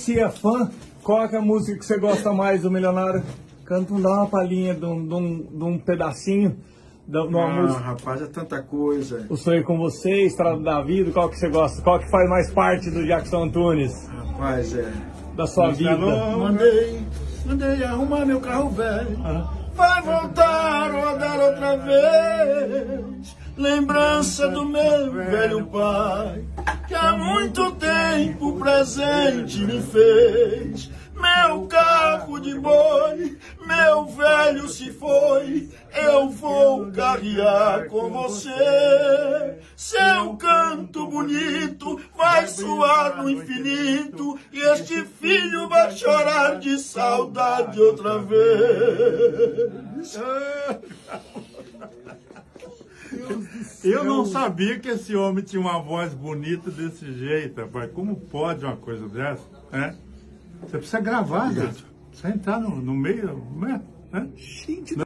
Se é fã, qual é a música que você gosta mais do Milionário? Dá uma palhinha de um pedacinho de uma música. Rapaz, é tanta coisa. O Sonho com Você, Estrada da Vida, qual que você gosta? Qual que faz mais parte do Jackson Antunes? Rapaz, da sua vida? Mandei arrumar meu carro velho. Vai voltar, rodar outra vez. Lembrança do meu velho pai, que há muito tempo presente me fez. Meu carro de boi, meu velho se foi, eu vou carrear com você. Seu canto bonito vai soar no infinito, e este filho vai chorar de saudade outra vez. Eu não sabia que esse homem tinha uma voz bonita desse jeito, rapaz. Como pode uma coisa dessa, né? Você precisa gravar, gente. Precisa entrar no meio, né?